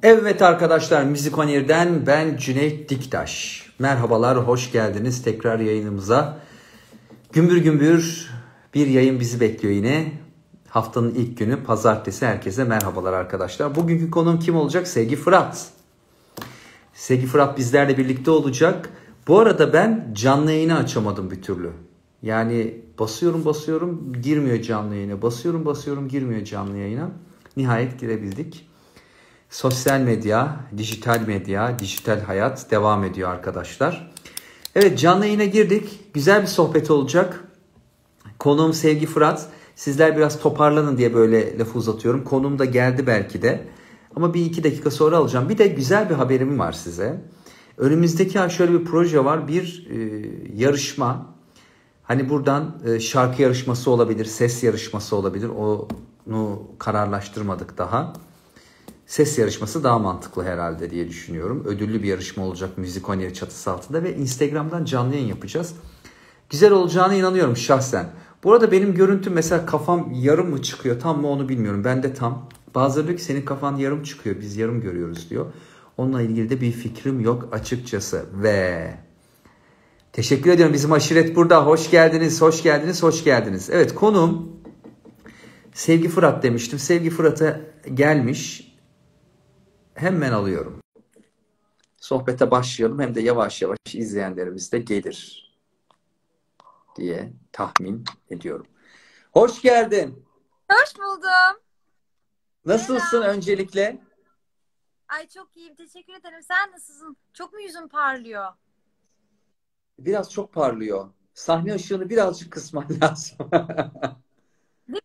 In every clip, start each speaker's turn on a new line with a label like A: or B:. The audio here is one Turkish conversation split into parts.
A: Evet arkadaşlar, Müzikonir'den ben Cüneyt Diktaş. Merhabalar, hoş geldiniz tekrar yayınımıza. Gümbür gümbür bir yayın bizi bekliyor yine. Haftanın ilk günü pazartesi, herkese merhabalar arkadaşlar. Bugünkü konuğum kim olacak? Sevgi Fırat. Sevgi Fırat bizlerle birlikte olacak. Bu arada ben canlı yayını açamadım bir türlü. Yani basıyorum girmiyor canlı yayına. Basıyorum girmiyor canlı yayına. Nihayet girebildik. Sosyal medya, dijital hayat devam ediyor arkadaşlar. Evet, canlı yayına girdik. Güzel bir sohbet olacak. Konuğum Sevgi Fırat. Sizler biraz toparlanın diye böyle lafı uzatıyorum. Konuğum da geldi belki de. Ama bir iki dakika sonra alacağım. Bir de güzel bir haberim var size. Önümüzdeki ay şöyle bir proje var. Bir yarışma. Hani buradan şarkı yarışması olabilir, ses yarışması olabilir. Onu kararlaştırmadık daha. Ses yarışması daha mantıklı herhalde diye düşünüyorum. Ödüllü bir yarışma olacak Müzikonir çatısı altında ve Instagram'dan canlı yayın yapacağız. Güzel olacağına inanıyorum şahsen. Bu arada benim görüntüm mesela kafam yarım mı çıkıyor tam mı onu bilmiyorum. Ben de tam. Bazıları diyor ki senin kafan yarım çıkıyor, biz yarım görüyoruz diyor. Onunla ilgili de bir fikrim yok açıkçası. Ve teşekkür ediyorum, bizim aşiret burada. Hoş geldiniz. Evet, konuğum Sevgi Fırat demiştim. Sevgi Fırat'a gelmiş. Hemen alıyorum. Sohbete başlayalım, hem de yavaş yavaş izleyenlerimiz de gelir diye tahmin ediyorum. Hoş geldin.
B: Hoş buldum.
A: Nasılsın
B: Selam.
A: öncelikle?
B: Ay çok iyiyim. Teşekkür ederim. Sen nasılsın? Çok mu yüzün parlıyor?
A: Biraz çok parlıyor. Sahne ışığını birazcık kısman lazım.
B: Değil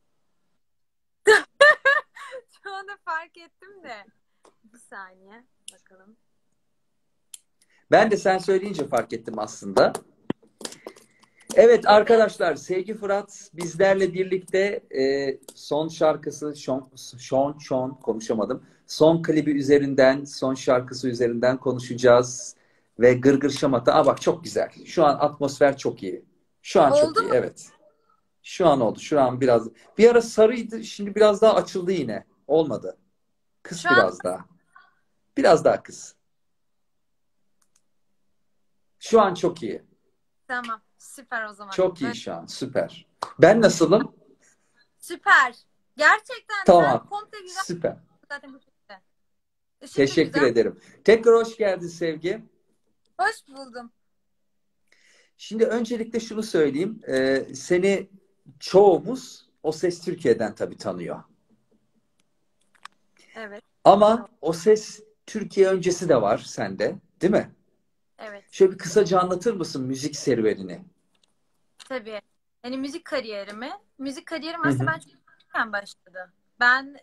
B: mi? Şu anda fark ettim de. Bir saniye. Bakalım.
A: Ben de sen söyleyince fark ettim aslında. Evet arkadaşlar, Sevgi Fırat bizlerle birlikte son şarkısı, konuşamadım. Son klibi üzerinden, son şarkısı üzerinden konuşacağız. Ve Gırgır Şamata. Aa bak, çok güzel. Şu an atmosfer çok iyi. Şu an çok
B: Oldu
A: iyi,
B: mu?
A: evet. Şu an oldu. Şu an biraz. Bir ara sarıydı, şimdi biraz daha açıldı yine. Olmadı. Kıs
B: Şu an
A: biraz daha. Biraz daha kıs. Şu an çok iyi.
B: tamam. Süper o zaman.
A: Çok iyi
B: Böyle
A: şu an. Süper. Ben nasılım?
B: süper. Gerçekten sen
A: Tamam.
B: komple güzel
A: Süper.
B: zaten bu şekilde. Işık da
A: Teşekkür
B: güzel.
A: ederim. Tekrar hoş geldin Sevgi.
B: Hoş buldum.
A: Şimdi öncelikle şunu söyleyeyim. Seni çoğumuz O Ses Türkiye'den tabii tanıyor.
B: Evet.
A: Ama O Ses Türkiye öncesi de var sende, değil mi?
B: Evet.
A: Şöyle bir kısaca anlatır mısın müzik serüvenini?
B: Tabii. Yani müzik kariyerim
A: Hı
B: aslında
A: hı.
B: ben çok küçükken başladı. Ben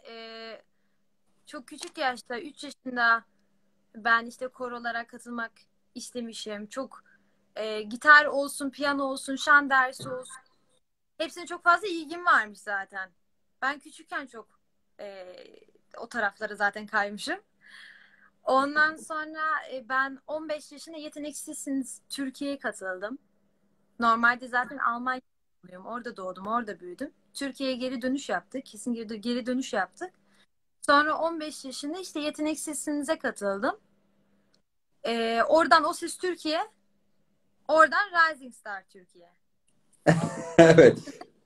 B: çok küçük yaşta 3 yaşında ben işte korolara katılmak istemişim. Çok gitar olsun, piyano olsun, şan dersi olsun. Hepsine çok fazla ilgim varmış zaten. Ben küçükken çok e, o taraflara zaten kaymışım. Ondan sonra ben 15 yaşında Yeteneksizsiniz Türkiye'ye katıldım. Normalde zaten Almanya'dayım. Orada doğdum, orada büyüdüm. Türkiye'ye geri dönüş yaptık. Kesin geri dönüş yaptık. Sonra 15 yaşında işte Yeteneksizsiniz'e katıldım. Oradan O Ses Türkiye, oradan Rising Star Türkiye.
A: Evet.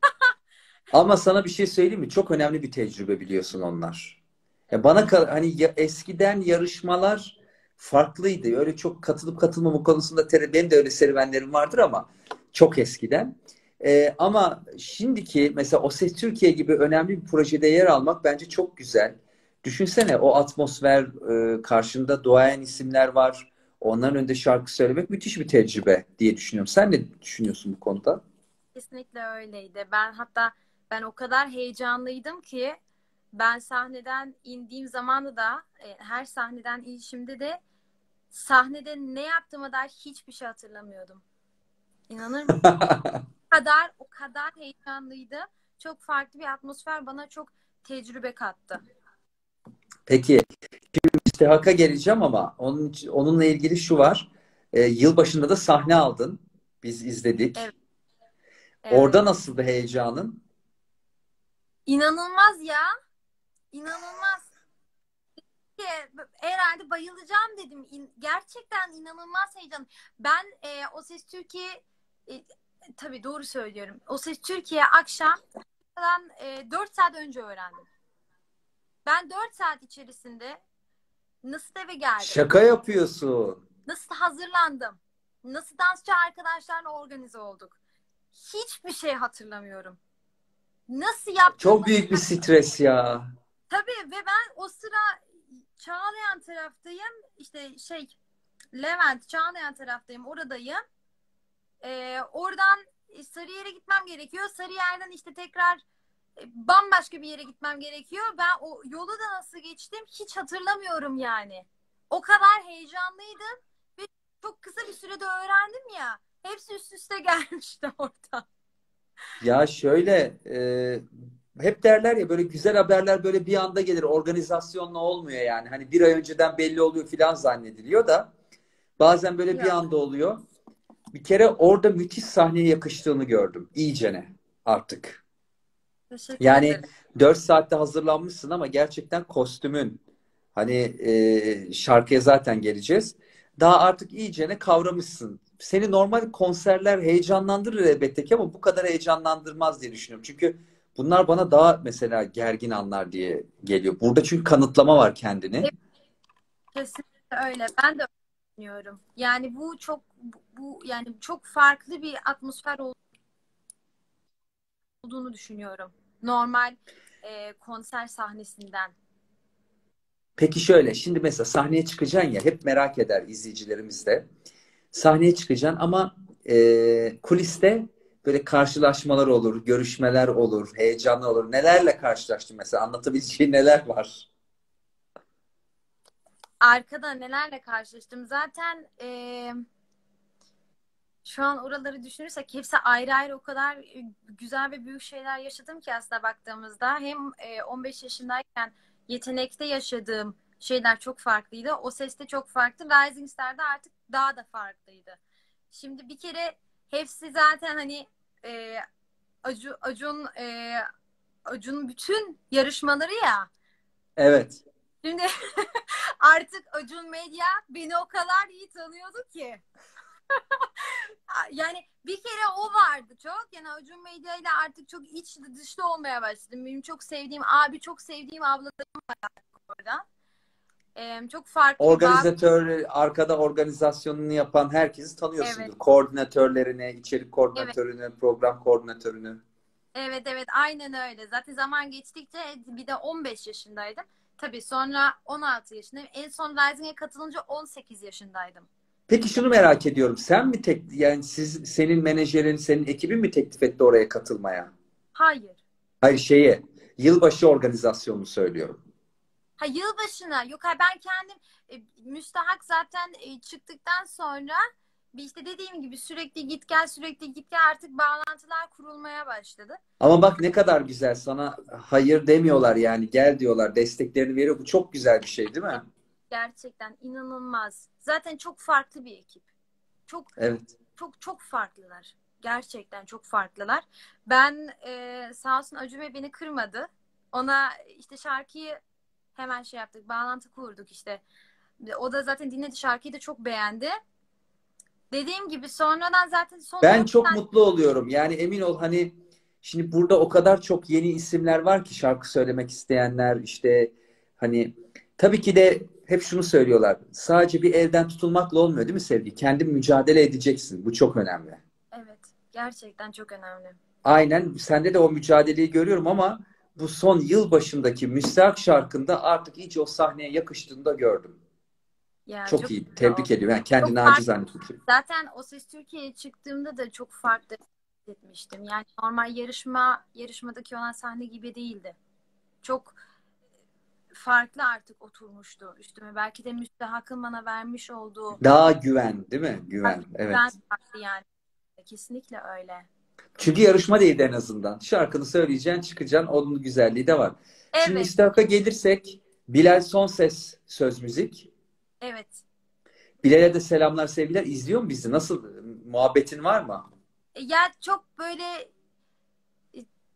A: Ama sana bir şey söyleyeyim mi? Çok önemli bir tecrübe, biliyorsun onlar. Ya
B: Evet.
A: hani eskiden yarışmalar farklıydı. Öyle çok katılıp katılmama konusunda benim de öyle serüvenlerim vardır ama çok eskiden. Ama şimdiki mesela O Ses Türkiye gibi önemli bir projede yer almak bence çok güzel. Düşünsene, o atmosfer, karşında duayen isimler var. Onların önünde şarkı söylemek müthiş bir tecrübe diye düşünüyorum. Sen ne düşünüyorsun bu konuda?
B: Kesinlikle öyleydi. Ben o kadar heyecanlıydım ki ben sahneden indiğim zamanı da her sahneden inişimde de sahnede ne yaptığıma dair hiçbir şey hatırlamıyordum. İnanır mısın? O kadar heyecanlıydı. Çok farklı bir atmosfer bana çok tecrübe kattı.
A: Peki, müstehaka geleceğim ama onunla ilgili şu var. Yılbaşında da sahne aldın. Biz
B: Evet,
A: izledik.
B: evet.
A: Orada nasıldı heyecanın?
B: İnanılmaz ya. İnanılmaz. Ki bayılacağım dedim. Gerçekten inanılmaz heyecan. Ben O Ses Türkiye tabii doğru söylüyorum. O Ses Türkiye akşam 4 saat önce öğrendim. Ben 4 saat içerisinde nasıl eve geldim?
A: Şaka yapıyorsun.
B: Nasıl hazırlandım? Nasıl dansçı arkadaşlarla organize olduk? Hiçbir şey hatırlamıyorum. Nasıl
A: Çok
B: yaptığımı
A: büyük bir stres ya.
B: tabii ve ben o sıra Çağlayan taraftayım. İşte Levent Çağlayan taraftayım. Oradayım. Oradan Sarıyer'e gitmem gerekiyor. Sarıyer'den işte tekrar bambaşka bir yere gitmem gerekiyor. Ben o yolu da nasıl geçtim hiç hatırlamıyorum yani. O kadar heyecanlıydım ve çok kısa bir sürede öğrendim ya. Hepsi üst üste gelmişti orada.
A: Ya şöyle hep derler ya böyle güzel haberler böyle bir anda gelir. Organizasyonla olmuyor yani. Hani bir ay önceden belli oluyor filan zannediliyor da bazen böyle bir
B: Yok.
A: anda oluyor. Bir kere orada müthiş sahneye yakıştığını gördüm. İyicene artık.
B: Teşekkür
A: Yani
B: ederim.
A: 4 saatte hazırlanmışsın ama gerçekten kostümün hani şarkıya zaten geleceğiz. Daha artık iyicene kavramışsın. Seni normal konserler heyecanlandırır elbette ki ama bu kadar heyecanlandırmaz diye düşünüyorum. Çünkü bunlar bana daha mesela gergin anlar diye geliyor. Burada çünkü kanıtlama var kendini.
B: Kesinlikle öyle. Ben de öyle düşünüyorum. Yani yani çok farklı bir atmosfer olduğunu düşünüyorum. Normal konser sahnesinden.
A: Peki şöyle, şimdi mesela sahneye çıkacaksın ya, hep merak eder izleyicilerimiz de. Sahneye çıkacaksın ama kuliste böyle karşılaşmalar olur, görüşmeler olur, heyecanlı olur. Nelerle karşılaştın mesela? Anlatabileceğin neler var?
B: Arkada nelerle karşılaştım. Zaten şu an oraları düşünürsek hepsi ayrı ayrı o kadar güzel ve büyük şeyler yaşadım ki aslında baktığımızda. Hem 15 yaşındayken Yetenek'te yaşadığım şeyler çok farklıydı. O Ses'te çok farklı. Rising Star'da artık daha da farklıydı. Şimdi bir kere hepsi zaten hani e, Acun'un bütün yarışmaları ya.
A: Evet.
B: Şimdi artık Acun Medya beni o kadar iyi tanıyordu ki. Yani bir kere o vardı çok. Yani Acun Medya ile artık çok içli dışlı olmaya başladım. Benim çok sevdiğim abi, çok sevdiğim ablalarım var orada. Çok farklı bir bağ.
A: Organizatör, arkada organizasyonunu yapan herkesi
B: Evet,
A: tanıyorsundur. Koordinatörlerini, içerik
B: evet,
A: koordinatörünü, program koordinatörünü.
B: evet, aynen öyle. Zaten zaman geçtikçe bir de 15 yaşındaydım. Tabii sonra 16 yaşındayım. En son Rising'e katılınca 18 yaşındaydım.
A: Peki şunu merak ediyorum. Sen mi yani senin menajerin, senin ekibin mi teklif etti oraya katılmaya?
B: Hayır.
A: Hayır yılbaşı organizasyonunu söylüyorum.
B: Ha yılbaşına yok ha ben kendim müstahak zaten çıktıktan sonra bir işte dediğim gibi sürekli git gel artık bağlantılar kurulmaya başladı.
A: Ama bak ne kadar güzel, sana hayır demiyorlar yani, gel diyorlar, desteklerini veriyor. Bu çok güzel bir şey değil
B: Evet,
A: mi?
B: gerçekten inanılmaz. Zaten çok farklı bir ekip. Çok
A: Evet.
B: çok farklılar. Gerçekten çok farklılar. Ben sağ olsun Acun Bey beni kırmadı. Ona işte şarkıyı hemen şey yaptık. Bağlantı kurduk işte. O da zaten dinledi şarkıyı da çok beğendi. Dediğim gibi sonradan zaten son
A: Ben
B: 4
A: çok
B: saat
A: mutlu oluyorum. Yani emin ol, hani şimdi burada o kadar çok yeni isimler var ki şarkı söylemek isteyenler, işte hani tabii ki de hep şunu söylüyorlar. Sadece bir elden tutulmakla olmuyor değil mi Sevgi? Kendin mücadele edeceksin. Bu çok önemli.
B: evet gerçekten çok önemli.
A: Aynen, sende de o mücadeleyi görüyorum ama bu son yıl başındaki Müstahak şarkında artık iyice o sahneye yakıştığını da gördüm.
B: Ya
A: Çok
B: çok
A: iyi.
B: güzel oldu.
A: Tebrik ediyorum. Yani kendi
B: Çok farklı.
A: nacizane fikrim.
B: Zaten O Ses Türkiye'ye çıktığımda da çok farklı hissetmiştim. Yani normal yarışmadaki olan sahne gibi değildi. Çok farklı artık oturmuştu üstüme. Belki de müstahakın bana vermiş olduğu
A: Daha güven, değil mi? Güven.
B: güven
A: Evet.
B: farklı yani. Kesinlikle öyle.
A: Çünkü yarışma değildi en azından. Şarkını söyleyeceksin, çıkacaksın. Onun güzelliği de var. Şimdi
B: Evet,
A: Müstahak'a gelirsek, Bilal Sonses söz müzik.
B: evet.
A: Bilal'e de selamlar, sevgiler. İzliyor mu bizi? Nasıl? Muhabbetin var mı?
B: Ya çok böyle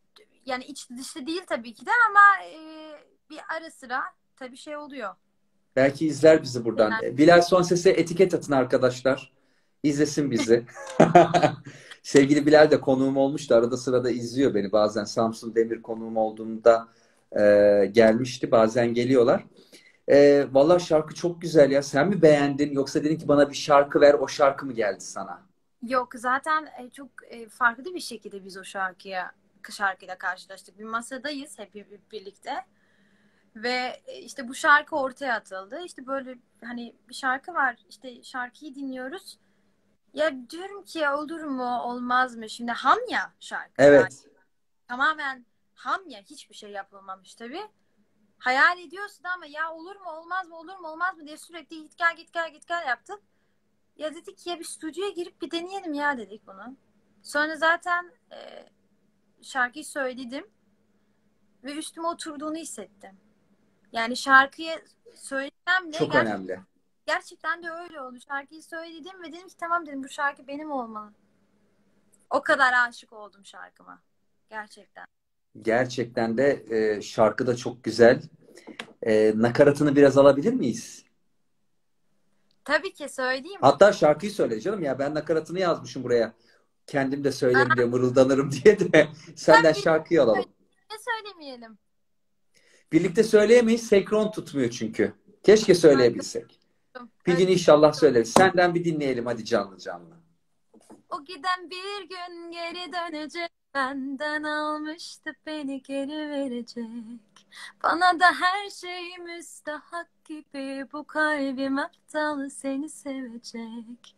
B: yani iç dışlı değil tabii ki de ama bir ara sıra tabii şey oluyor.
A: Belki izler bizi buradan. Bilal Sonses'e etiket atın arkadaşlar. İzlesin bizi. Sevgili Bilal de konuğum olmuştu. Arada sırada izliyor beni. Bazen Samsun Demir konuğum olduğumda gelmişti. Bazen geliyorlar. Vallahi şarkı çok güzel ya. Sen mi beğendin yoksa dedin ki bana bir şarkı ver, o şarkı mı geldi sana?
B: Yok zaten çok farklı bir şekilde biz o şarkıyla karşılaştık. Bir masadayız hep birlikte ve işte bu şarkı ortaya atıldı. İşte böyle hani bir şarkı var. İşte şarkıyı dinliyoruz. Ya diyorum ki ya olur mu olmaz mı? Şimdi ham ya şarkı yani
A: Evet.
B: tamamen ham ya hiçbir şey yapılmamış tabii. Hayal ediyorsun ama ya olur mu olmaz mı olur mu olmaz mı diye sürekli git gel git gel git gel yaptık. Ya dedik ya bir stüdyoya girip bir deneyelim ya dedik bunu. Sonra zaten şarkıyı söyledim ve üstüme oturduğunu hissettim. Yani şarkıyı söylememle
A: Çok önemli.
B: gerçekten de öyle oldu. Şarkıyı söyledim ve dedim ki tamam dedim bu şarkı benim olmalı. O kadar aşık oldum şarkıma. Gerçekten.
A: Gerçekten de şarkı da çok güzel. Nakaratını biraz alabilir miyiz?
B: Tabii ki söyleyeyim.
A: Hatta şarkıyı söyle canım ya. Ben nakaratını yazmışım buraya. Kendim de söylerim diye, mırıldanırım diye de. Senden
B: Tabii
A: şarkıyı alalım.
B: söylemeyelim.
A: Birlikte söyleyemeyiz. Senkron tutmuyor çünkü. Keşke söyleyebilsek. Bir gün
B: Evet.
A: inşallah söyleriz. Senden bir dinleyelim hadi canlı canlı.
B: O giden bir gün geri dönecek. Benden almıştı beni geri verecek. Bana da her şey müstahak gibi. Bu kalbim aptal seni sevecek.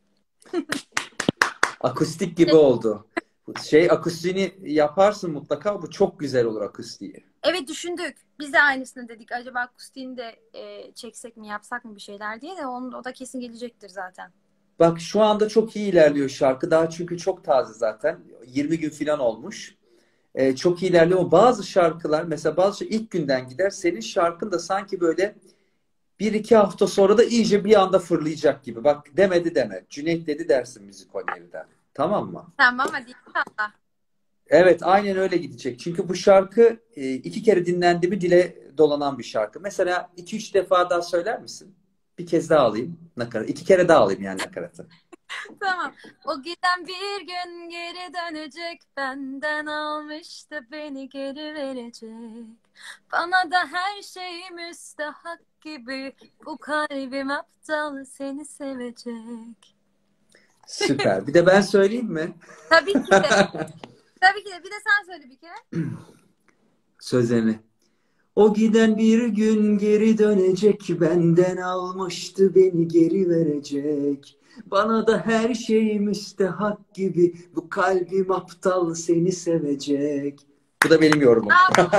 A: Akustik gibi oldu. Akustiğini yaparsın mutlaka. Bu çok güzel olur akustiği.
B: Evet düşündük. Biz de aynısını dedik. Acaba akustiğini de çeksek mi yapsak mı bir şeyler diye de o da kesin gelecektir zaten.
A: Bak şu anda çok iyi ilerliyor şarkı. Daha çünkü çok taze zaten. 20 gün falan olmuş. Çok iyi ilerliyor ama bazı şarkılar mesela ilk günden gider. Senin şarkın da sanki böyle bir iki hafta sonra da iyice bir anda fırlayacak gibi. Bak demedi deme. Cüneyt dedi dersin müzikolojiden. Tamam mı?
B: Tamam hadi inşallah.
A: Evet aynen öyle gidecek. Çünkü bu şarkı iki kere dinlendi mi dile dolanan bir şarkı. Mesela iki üç defa daha söyler misin? Bir kez daha alayım nakarat. İki kere daha alayım yani nakaratı.
B: Tamam. O giden bir gün geri dönecek. Benden almıştı beni geri verecek. Bana da her şey müstahak gibi. Bu kalbim aptal seni sevecek.
A: Süper. Bir de ben söyleyeyim mi?
B: Tabii ki de. Tabii ki de. Bir de sen söyle bir kere.
A: Sözlerini. O giden bir gün geri dönecek, benden almıştı beni geri verecek. Bana da her şey müstehak gibi, bu kalbim aptal seni sevecek. Bu da benim yorumum.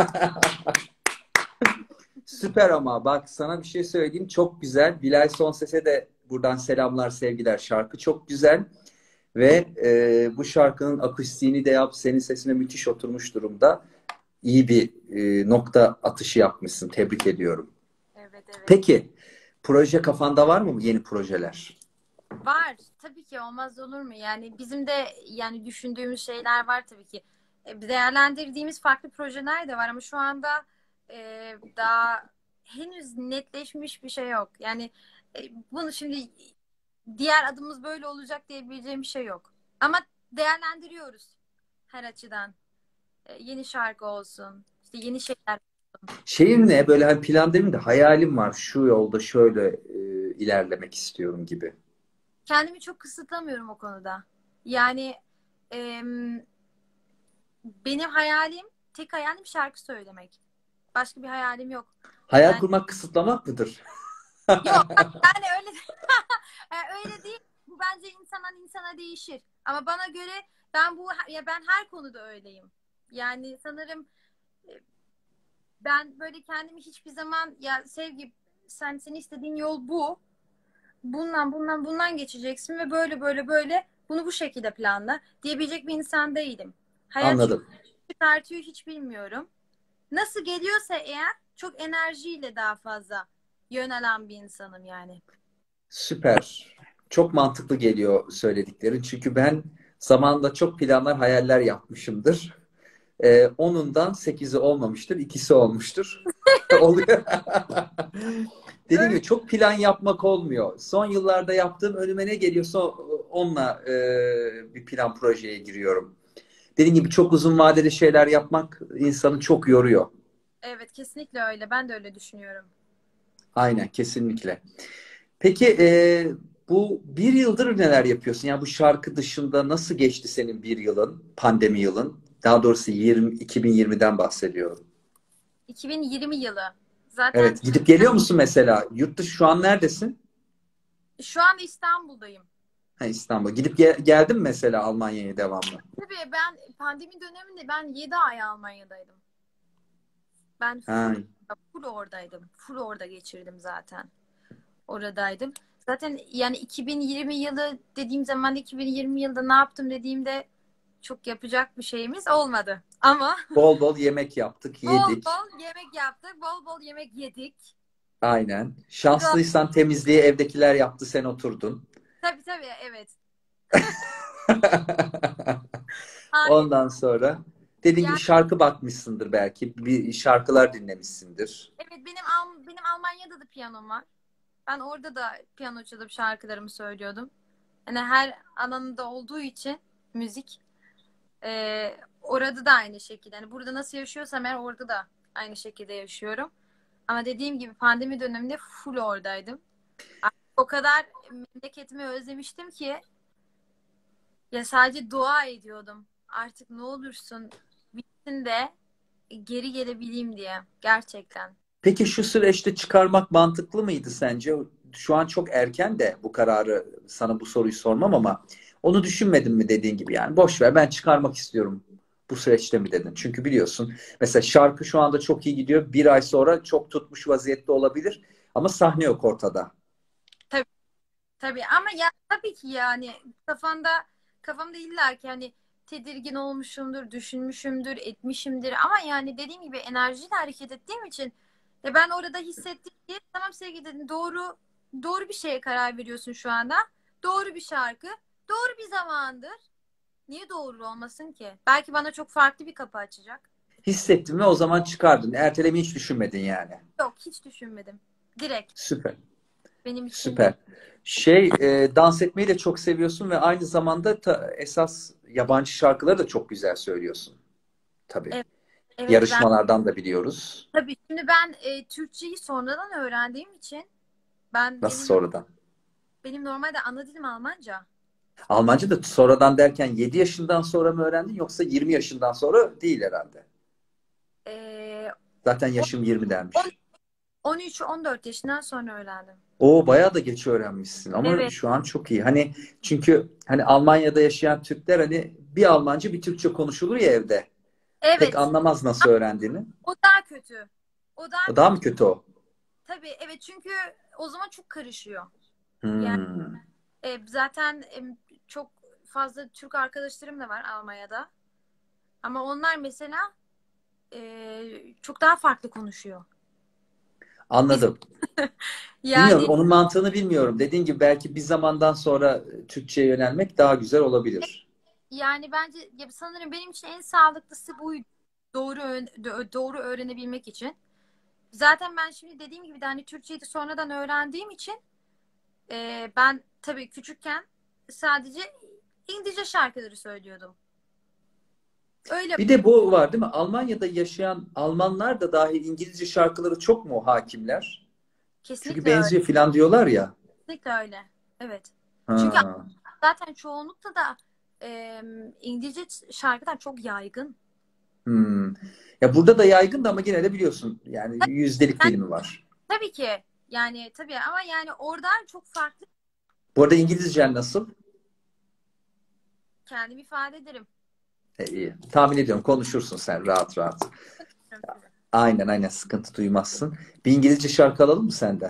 A: Süper ama bak sana bir şey söyleyeyim çok güzel. Bilal Sonses'e de buradan selamlar sevgiler. Şarkı çok güzel ve bu şarkının akustiğini de yap. Senin sesine müthiş oturmuş durumda. İyi bir nokta atışı yapmışsın. Tebrik ediyorum.
B: Evet evet.
A: Peki proje kafanda var mı yeni projeler?
B: Var. Tabii ki olmaz olur mu? Yani bizim de yani düşündüğümüz şeyler var tabii ki. Değerlendirdiğimiz farklı projeler de var ama şu anda daha henüz netleşmiş bir şey yok. Yani bunu şimdi diğer adımımız böyle olacak diyebileceğim bir şey yok. Ama değerlendiriyoruz her açıdan. Yeni şarkı olsun, işte yeni şeyler.
A: Şeyim ne? Böyle hani plan demeyeyim de hayalim var. Şu yolda şöyle ilerlemek istiyorum gibi.
B: Kendimi çok kısıtlamıyorum o konuda. Yani em, benim tek hayalim şarkı söylemek. Başka bir hayalim yok.
A: Hayal
B: Yani
A: kurmak kısıtlamak mıdır?
B: yok yani öyle öyle değil. Bu bence insandan insana değişir. Ama bana göre ben her konuda öyleyim. Yani sanırım e, ben böyle kendimi hiçbir zaman ya Sevgi senin istediğin yol bu. Bundan geçeceksin ve böyle böyle böyle bunu bu şekilde planla diyebilecek bir insan değilim. Hayat çünkü
A: Anladım.
B: çıkartıyor hiç bilmiyorum. Nasıl geliyorsa eğer çok enerjiyle daha fazla yönelen bir insanım yani.
A: Süper. Çok mantıklı geliyor söylediklerin. Çünkü ben zamanında çok planlar, hayaller yapmışımdır. Onundan 8'i olmamıştır, ikisi olmuştur. Oluyor. Dediğim gibi çok plan yapmak olmuyor. Son yıllarda yaptığım önüme ne geliyorsa onunla bir plan projeye giriyorum. Dediğim gibi çok uzun vadeli şeyler yapmak insanı çok yoruyor.
B: Evet, kesinlikle öyle. Ben de öyle düşünüyorum.
A: Aynen, kesinlikle. Peki bu bir yıldır neler yapıyorsun? Yani bu şarkı dışında nasıl geçti senin bir yılın, pandemi yılın? Daha doğrusu 2020'den bahsediyorum.
B: 2020 yılı. Zaten
A: Evet, gidip geliyor musun mesela? Yurt dışı şu an neredesin?
B: şu an İstanbul'dayım.
A: Ha, İstanbul. Gidip geldin mi mesela Almanya'ya devamlı?
B: Tabii ben pandemi döneminde ben 7 ay Almanya'daydım. Ben
A: Ha,
B: full oradaydım. Full orada geçirdim zaten. Oradaydım. Zaten yani 2020 yılı dediğim zaman da 2020 yılda ne yaptım dediğimde çok yapacak bir şeyimiz olmadı. Ama
A: bol bol yemek yaptık,
B: bol
A: yedik.
B: bol yemek yaptık. Bol bol yemek yedik.
A: Aynen.
B: Kilo...
A: Şanslıysan temizliği evdekiler yaptı, sen oturdun.
B: Tabii tabii, evet. Hayır.
A: Ondan sonra dediğin gibi
B: Yani
A: şarkı bakmışsındır belki. Bir şarkılar dinlemişsindir.
B: evet, benim Almanya'da da piyanom var. Ben orada da piyano çalıp şarkılarımı söylüyordum. Hani her alanında olduğu için müzik orada da aynı şekilde. Hani burada nasıl yaşıyorsam eğer orada da aynı şekilde yaşıyorum. Ama dediğim gibi pandemi döneminde full oradaydım. O kadar memleketimi özlemiştim ki ya sadece dua ediyordum. Artık ne olursun bitsin de geri gelebileyim diye. Gerçekten.
A: Peki şu süreçte çıkarmak mantıklı mıydı sence? Şu an çok erken de bu kararı, sana bu soruyu sormam ama onu düşünmedin mi dediğin gibi, yani boş ver ben çıkarmak istiyorum bu süreçte mi dedin? Çünkü biliyorsun mesela şarkı şu anda çok iyi gidiyor. Bir ay sonra çok tutmuş vaziyette olabilir ama sahne yok ortada.
B: Tabii tabii, ama ya tabii ki yani kafamda illa ki hani tedirgin olmuşumdur, düşünmüşümdür, etmişimdir, ama yani dediğim gibi enerjiyle hareket ettiğim için ben orada hissettim ki tamam sevgili dedim, doğru bir şeye karar veriyorsun şu anda. Doğru bir şarkı, doğru bir zamandır. Niye doğru olmasın ki? Belki bana çok farklı bir kapı açacak.
A: Hissettin ve o zaman çıkardın. Ertelemeyi hiç düşünmedin yani.
B: Yok, hiç düşünmedim. Direkt
A: Süper.
B: benim için
A: Süper. Şey, dans etmeyi de çok seviyorsun ve aynı zamanda esas yabancı şarkıları da çok güzel söylüyorsun. Tabii.
B: evet, evet ben
A: Yarışmalardan da biliyoruz.
B: tabii şimdi ben Türkçeyi sonradan öğrendiğim için ben
A: Nasıl
B: benim
A: sonradan?
B: benim normalde ana dilim Almanca.
A: Almanca da sonradan derken 7 yaşından sonra mı öğrendin yoksa 20 yaşından sonra değil herhalde.
B: E,
A: Zaten yaşım 20 dermiş.
B: 13-14 yaşından sonra öğrendim.
A: O bayağı da geç öğrenmişsin ama
B: Evet.
A: şu an çok iyi. Hani çünkü hani Almanya'da yaşayan Türkler hani bir Almanca bir Türkçe konuşulur ya evde. Pek
B: Evet.
A: anlamaz nasıl öğrendiğini.
B: O daha kötü. O daha
A: O daha mı
B: kötü.
A: kötü o?
B: Tabii evet, çünkü o zaman çok karışıyor. Yani
A: Hmm.
B: zaten çok fazla Türk arkadaşlarım da var Almanya'da. Ama onlar mesela çok daha farklı konuşuyor. Biz
A: Anladım. Bilmiyorum,
B: yani
A: onun mantığını bilmiyorum. Dediğin gibi belki bir zamandan sonra Türkçe'ye yönelmek daha güzel olabilir.
B: yani bence ya sanırım benim için en sağlıklısı buydu. Doğru öğrenebilmek için. Zaten ben şimdi dediğim gibi de hani Türkçeyi de sonradan öğrendiğim için ben tabii küçükken sadece İngilizce şarkıları söylüyordum. Öyle,
A: Bir de bu var değil mi? Almanya'da yaşayan Almanlar da dahil İngilizce şarkıları çok mu hakimler? Çünkü
B: kesinlikle öyle.
A: benziyor falan diyorlar ya.
B: Kesinlikle öyle. Evet. Çünkü
A: Ha.
B: zaten çoğunlukla da İngilizce şarkılar çok yaygın.
A: Hmm. Ya burada da yaygın da ama yine de biliyorsun yani yüzdelik
B: Yani,
A: dilimi var.
B: tabii ki yani tabii, ama yani orada çok farklı,
A: Bu arada İngilizcen nasıl?
B: kendimi ifade ederim.
A: İyi. Tahmin ediyorum konuşursun sen rahat rahat.
B: Size.
A: Aynen aynen, sıkıntı duymazsın. Bir İngilizce şarkı alalım mı senden?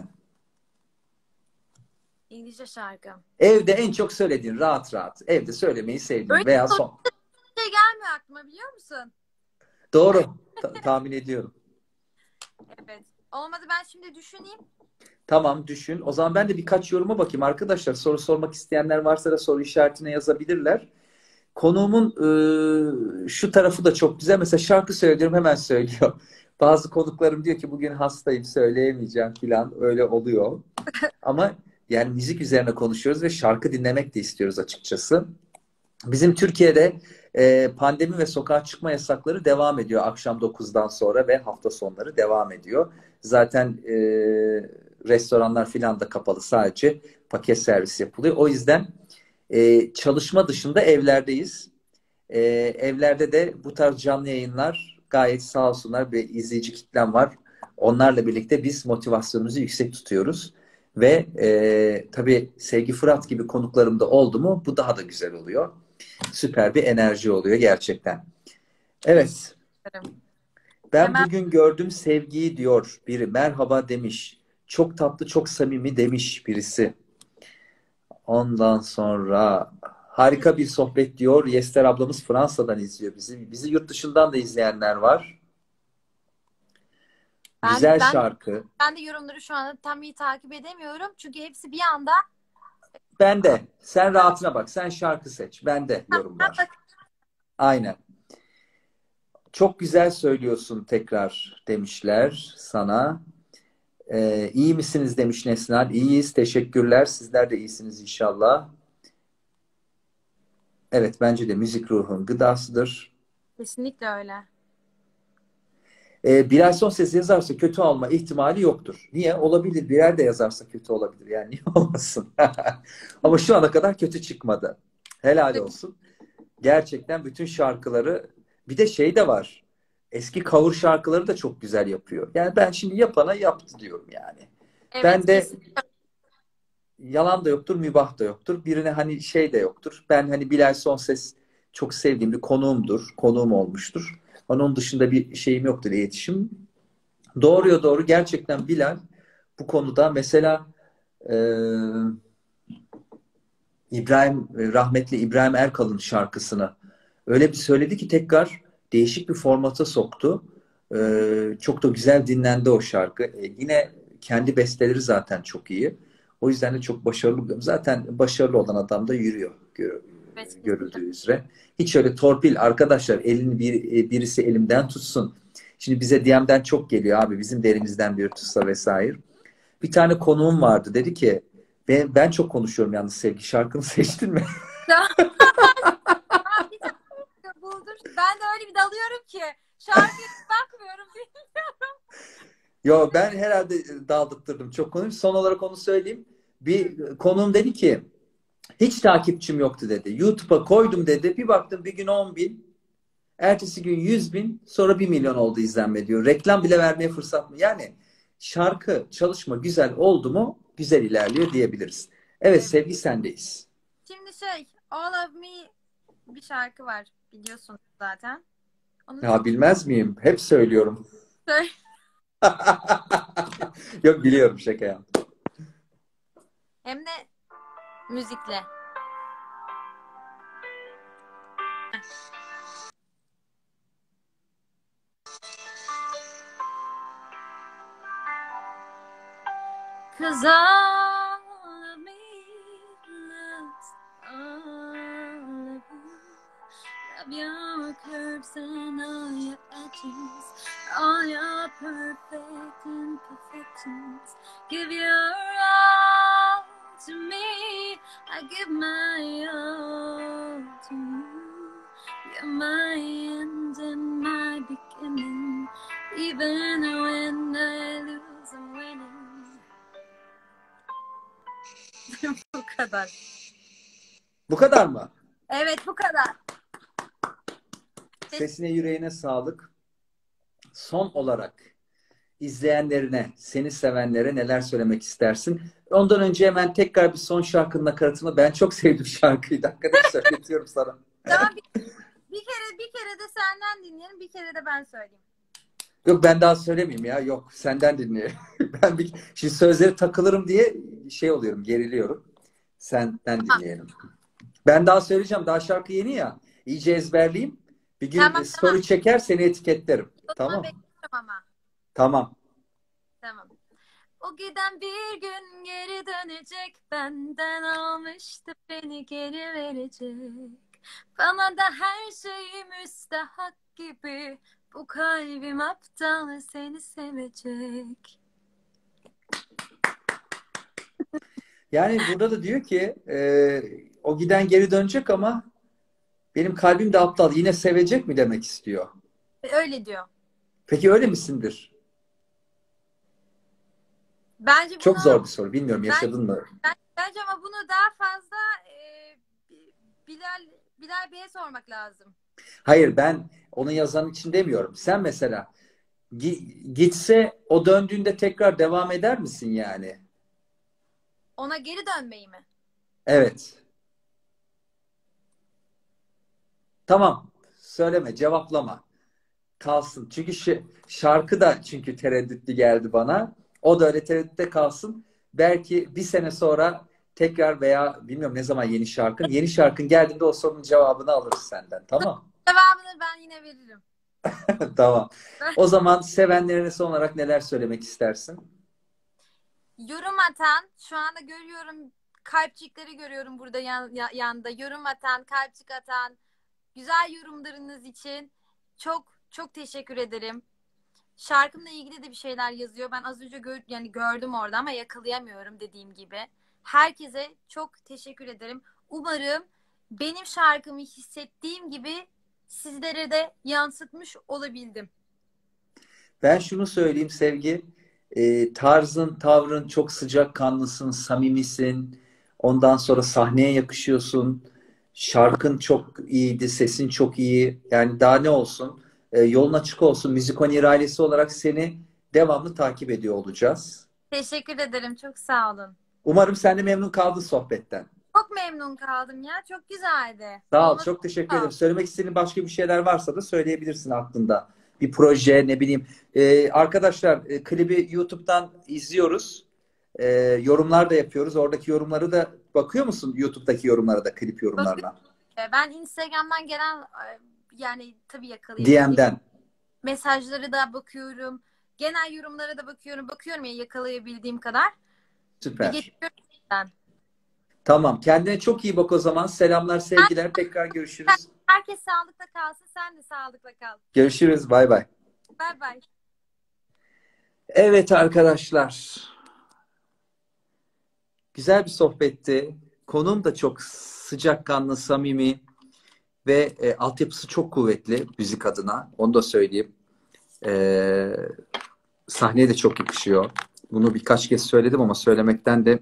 B: İngilizce şarkı.
A: Evde en çok söylediğin, rahat rahat. Evde söylemeyi
B: Öyle
A: sevdiğin veya son.
B: bir şey gelmiyor aklıma, biliyor musun?
A: Doğru. Tahmin ediyorum.
B: Evet. Olmadı, ben şimdi düşüneyim.
A: Tamam, düşün. O zaman ben de birkaç yoruma bakayım. Arkadaşlar soru sormak isteyenler varsa da soru işaretine yazabilirler. Konuğumun şu tarafı da çok güzel. Mesela şarkı söylüyorum hemen söylüyor. Bazı konuklarım diyor ki bugün hastayım söyleyemeyeceğim falan, öyle oluyor. Ama yani müzik üzerine konuşuyoruz ve şarkı dinlemek de istiyoruz açıkçası. Bizim Türkiye'de pandemi ve sokağa çıkma yasakları devam ediyor. Akşam 9'dan sonra ve hafta sonları devam ediyor. Zaten restoranlar filan da kapalı. Sadece paket servis yapılıyor. O yüzden çalışma dışında evlerdeyiz. Evlerde de bu tarz canlı yayınlar gayet sağ olsunlar, bir izleyici kitlem var. Onlarla birlikte biz motivasyonumuzu yüksek tutuyoruz. Ve tabii Sevgi Fırat gibi konuklarım da oldu mu bu daha da güzel oluyor. Süper bir enerji oluyor gerçekten. Evet,
B: Teşekkür ederim.
A: ben
B: Hemen
A: bugün gördüm Sevgi'yi diyor biri. Merhaba demiş. Çok tatlı, çok samimi demiş birisi. Ondan sonra harika bir sohbet diyor. Yester ablamız Fransa'dan izliyor bizi. Bizi yurt dışından da izleyenler var.
B: ben
A: Güzel
B: ben
A: şarkı.
B: ben de yorumları şu anda tam iyi takip edemiyorum. Çünkü hepsi bir anda.
A: Ben de. Sen rahatına bak. Sen şarkı seç. Ben de
B: Ben
A: yorumlar.
B: bak
A: Aynen. Çok güzel söylüyorsun tekrar demişler sana. İyi misiniz demiş Neslihan. İyiyiz. Teşekkürler. Sizler de iyisiniz inşallah. Evet, bence de müzik ruhun gıdasıdır.
B: kesinlikle öyle.
A: Birer son ses yazarsa kötü olma ihtimali yoktur. Niye? Olabilir. Birer de yazarsa kötü olabilir. Yani niye olmasın? Ama şu ana kadar kötü çıkmadı. Helal olsun. Gerçekten bütün şarkıları, bir de şey de var. Eski cover şarkıları da çok güzel yapıyor. Yani ben şimdi yapana yaptı diyorum yani.
B: Evet,
A: Ben de
B: kesinlikle.
A: yalan da yoktur, mübah da yoktur. Birine hani şey de yoktur. Ben hani Bilal Sonses çok sevdiğim bir konuğumdur. Konuğum olmuştur. Onun dışında bir şeyim yoktur, iletişim. Doğruya doğru gerçekten Bilal bu konuda mesela e, rahmetli İbrahim Erkal'ın şarkısını öyle bir söyledi ki tekrar değişik bir formata soktu. Çok da güzel dinlendi o şarkı. Yine kendi besteleri zaten çok iyi. O yüzden de çok başarılı buluyorum. Zaten başarılı olan adam da yürüyor
B: Evet, kesinlikle.
A: görüldüğü üzere. Hiç öyle torpil arkadaşlar, elini birisi elimden tutsun. Şimdi bize DM'den çok geliyor abi, bizim de elimizden biri tutsa vesaire. Bir tane konuğum vardı, dedi ki ben çok konuşuyorum yalnız Sevgi, şarkını seçtin mi?
B: Aa, bir dakika buldum. Ben de öyle bir dalıyorum ki şarkıya bakmıyorum.
A: Yo, ben herhalde daldırttırdım çok konuyu. Son olarak onu söyleyeyim. Bir konuğum dedi ki hiç takipçim yoktu dedi. YouTube'a koydum dedi. Bir baktım bir gün 10 bin. Ertesi gün 100 bin. Sonra 1 milyon oldu izlenme diyor. Reklam bile vermeye fırsat mı? Yani şarkı, çalışma güzel oldu mu güzel ilerliyor diyebiliriz. Evet
B: Evet.
A: Sevgi, sendeyiz.
B: Şimdi All of Me bir şarkı var biliyorsunuz zaten. Onu
A: Ya
B: çok
A: bilmez miyim? Hep söylüyorum.
B: söyle.
A: Yok, biliyorum, şaka ya.
B: Hem de müzikle. 'Cause all of me loves all of you. Love your curves and all your edges, all your perfect imperfections. Give your all to me. I give my all to you. You're my end and my beginning. Even when I lose, I'm winning. Bu kadar.
A: Bu kadar mı?
B: Evet, bu kadar.
A: Sesine yüreğine sağlık. Son olarak izleyenlerine, seni sevenlere neler söylemek istersin? Ondan önce hemen tekrar bir son şarkının nakaratını, ben çok sevdim şarkıyı. Hakikaten söyletiyorum sana.
B: Tamam, bir kere de senden dinleyelim, bir kere de ben söyleyeyim.
A: Yok, ben daha söylemeyeyim ya. Yok, senden dinleyelim. Şimdi sözleri takılırım diye şey oluyorum, geriliyorum. Senden
B: Ha,
A: dinleyelim. Ben daha söyleyeceğim. Daha şarkı yeni ya. İyice ezberleyeyim. Bir gün
B: tamam tamam.
A: story çeker seni etiketlerim.
B: O zaman
A: Tamam.
B: bekliyorum ama.
A: Tamam.
B: Tamam. O giden bir gün geri dönecek, benden almıştı beni geri verecek. Bana da her şeyi müstahak gibi Bu kalbim aptal seni sevecek.
A: Yani burada da diyor ki o giden geri dönecek ama benim kalbim de aptal. Yine sevecek mi demek istiyor.
B: Öyle diyor.
A: Peki öyle misindir?
B: Bence
A: Çok
B: bunu
A: zor bir soru. Bilmiyorum yaşadın mı?
B: bence ama bunu daha fazla Bilal Bey'e sormak lazım.
A: Hayır, ben onu yazan için demiyorum. Sen mesela gitse o döndüğünde tekrar devam eder misin yani?
B: Ona geri dönmeyi mi?
A: Evet. Tamam. Söyleme, cevaplama. Kalsın. Çünkü şarkı da çünkü tereddütlü geldi bana. O da öyle tereddütte kalsın. Belki bir sene sonra tekrar veya bilmiyorum ne zaman yeni şarkın geldiğinde o sorunun cevabını alırız senden. Tamam.
B: Cevabını ben yine veririm.
A: Tamam. O zaman sevenlerine son olarak neler söylemek istersin?
B: Yorum atan, şu anda görüyorum, kalpçikleri görüyorum burada yanda. Yorum atan, kalpçik atan, güzel yorumlarınız için çok çok teşekkür ederim. Şarkımla ilgili de bir şeyler yazıyor. Ben az önce yani gördüm orada ama yakalayamıyorum dediğim gibi. Herkese çok teşekkür ederim. Umarım benim şarkımı hissettiğim gibi sizlere de yansıtmış olabildim.
A: Ben şunu söyleyeyim Sevgi. Tarzın, tavrın çok sıcakkanlısın, samimisin. Ondan sonra sahneye yakışıyorsun. Şarkın çok iyiydi, sesin çok iyi. Yani daha ne olsun? Yolun açık olsun. Müzik ailesi olarak seni devamlı takip ediyor olacağız.
B: Teşekkür ederim. Çok sağ olun.
A: Umarım sen de memnun kaldın sohbetten.
B: Çok memnun kaldım ya. Çok güzeldi.
A: Sağ ol,
B: Ona
A: çok teşekkür
B: sağ ol.
A: ederim. Söylemek istediğin başka bir şeyler varsa da söyleyebilirsin aklında. Bir proje, ne bileyim. Arkadaşlar, klibi YouTube'dan izliyoruz. Yorumlar da yapıyoruz. Oradaki yorumları da bakıyor musun? YouTube'daki yorumlara da, klip yorumlarına.
B: Ben Instagram'dan gelen yani tabii yakalayabildiğim
A: DM'den.
B: mesajları da bakıyorum. Genel yorumlara da bakıyorum. Bakıyorum ya yakalayabildiğim kadar. Bir
A: Süper.
B: geçiyorum ben.
A: Tamam. Kendine çok iyi bak o zaman. Selamlar, sevgiler. Tekrar görüşürüz.
B: Herkes sağlıkla kalsın. Sen de sağlıkla kal.
A: Görüşürüz. Bay bay.
B: Bay bay.
A: Evet arkadaşlar. Güzel bir sohbetti. Konum da çok sıcakkanlı, samimi ve altyapısı çok kuvvetli müzik adına. Onu da söyleyeyim. Sahneye de çok yakışıyor. Bunu birkaç kez söyledim ama söylemekten de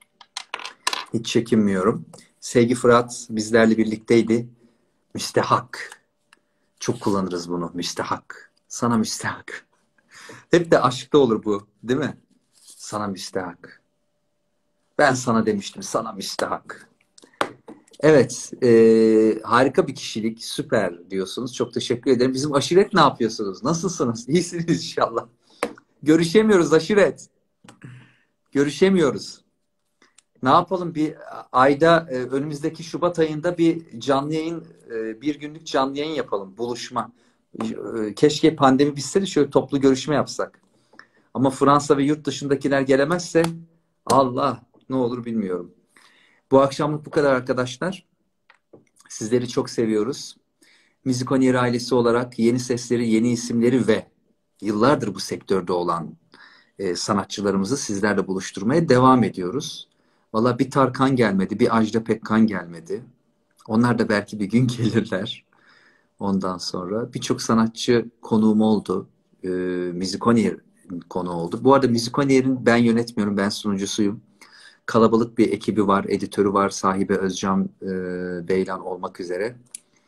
A: hiç çekinmiyorum. Sevgi Fırat bizlerle birlikteydi. Müstehak. Çok kullanırız bunu. Müstehak. Sana müstehak. Hep de aşkta olur bu, değil mi? Sana müstehak. Ben sana demiştim. Sana müstehak. Evet. Harika bir kişilik. Süper diyorsunuz. Çok teşekkür ederim. Bizim aşiret ne yapıyorsunuz? Nasılsınız? İyisiniz inşallah. Görüşemiyoruz aşiret. Görüşemiyoruz. Ne yapalım? Bir ayda önümüzdeki Şubat ayında bir canlı yayın, bir günlük canlı yayın yapalım. Buluşma. Keşke pandemi bitse de şöyle toplu görüşme yapsak. Ama Fransa ve yurt dışındakiler gelemezse Allah ne olur bilmiyorum. Bu akşamlık bu kadar arkadaşlar. Sizleri çok seviyoruz. Müzik ailesi olarak yeni sesleri, yeni isimleri ve yıllardır bu sektörde olan sanatçılarımızı sizlerle buluşturmaya devam ediyoruz. Valla bir Tarkan gelmedi, bir Ajda Pekkan gelmedi. Onlar da belki bir gün gelirler. Ondan sonra birçok sanatçı konuğum oldu. Müzik konu oldu. Bu arada Müzik ben yönetmiyorum, ben sunucusuyum. Kalabalık bir ekibi var, editörü var, sahibi Özcan Beylan olmak üzere.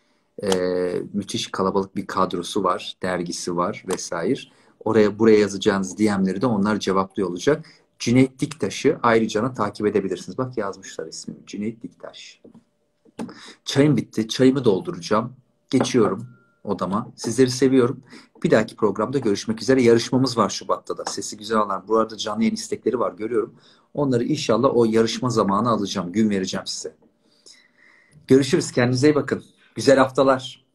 A: Müthiş kalabalık bir kadrosu var, dergisi var vesaire. Buraya yazacağınız DM'leri de onlar cevaplıyor olacak. Cüneyt Diktaş'ı ayrıca takip edebilirsiniz. Bak yazmışlar ismini. Cüneyt Diktaş. Çayım bitti. Çayımı dolduracağım. Geçiyorum odama. Sizleri seviyorum. Bir dahaki programda görüşmek üzere. Yarışmamız var Şubat'ta da. Sesi güzel olan. Bu arada canlı yayın istekleri var görüyorum. Onları inşallah o yarışma zamanı alacağım. Gün vereceğim size. Görüşürüz. Kendinize iyi bakın. Güzel haftalar.